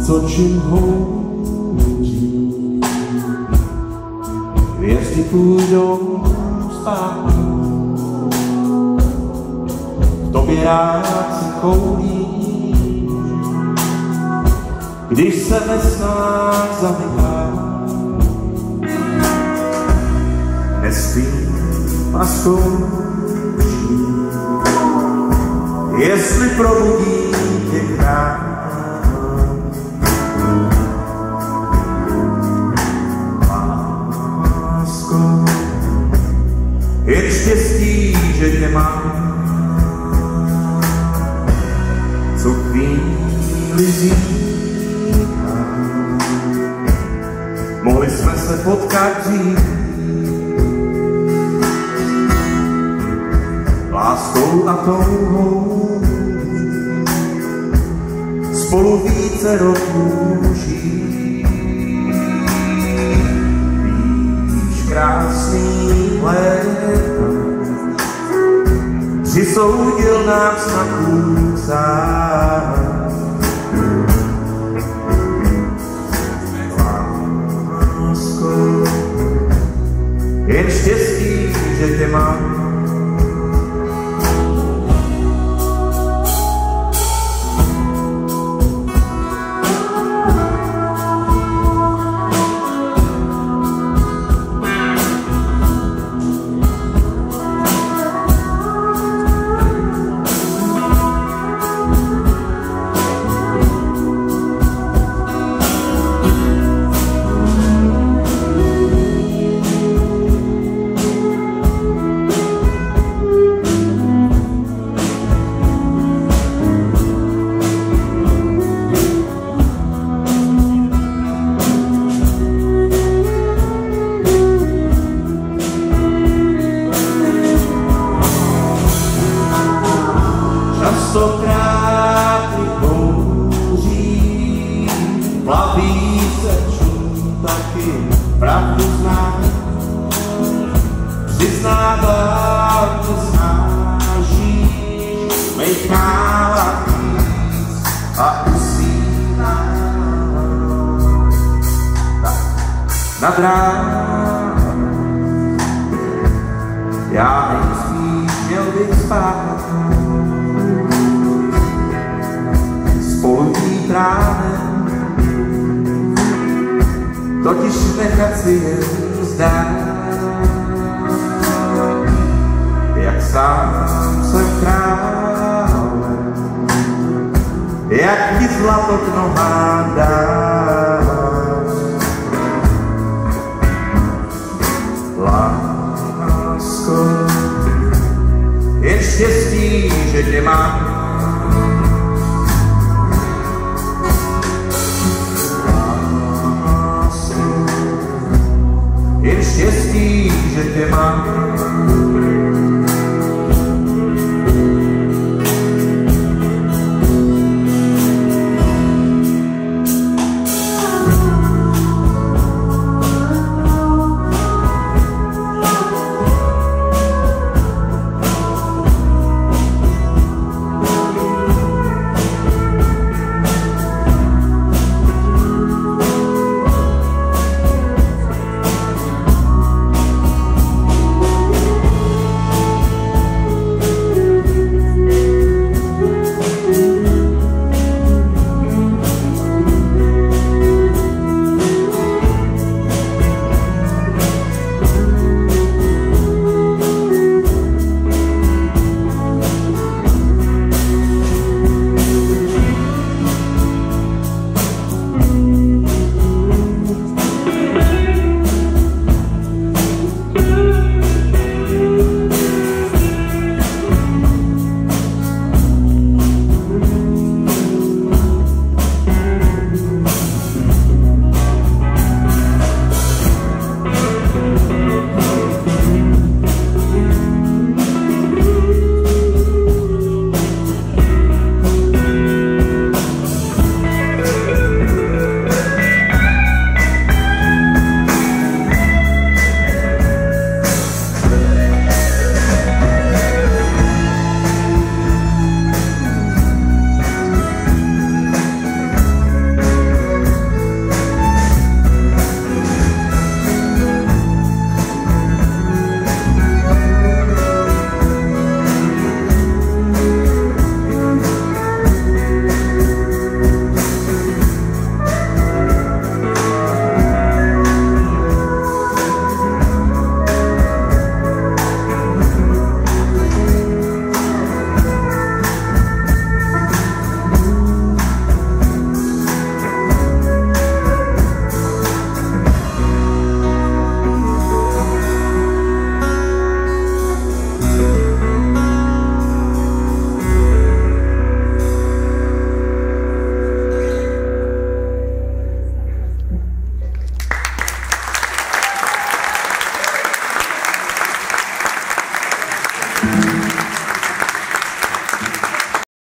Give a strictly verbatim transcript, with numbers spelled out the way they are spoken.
co čím houdí. Hvězdy půjdou spát, v tobě rád se koulí. Když se ve snách zamyká, nespím a zkouší, jestli probudí tě krát. Lásko, jen štěstí, že tě mám, co chvíli zítra. Mohli jsme se potkat dřív, láskou a touhou, spolu více roků žít. Víš, krásný léta přisoudil nám snad sám. Jen štěstí, že tě mám. Častokrát mi bouří, plaví se čum, taky pravdu znám. Přiznávám, že snážíš mých nálad víc a usínám. Tak nad ránem já nejspíš měl bych spát. Spolutí tránem, totiž nechat si jen zdát, jak sám jsem králem, jak ti zlato k nohám dát. Lásko, jen štěstí, že tě mám. Jen štěstí, že tě mám.